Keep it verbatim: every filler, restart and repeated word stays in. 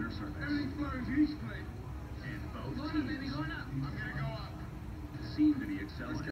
air service. Everything flows easily. And both Going up, teams baby, going up. I'm gonna go up. seem to be excelling.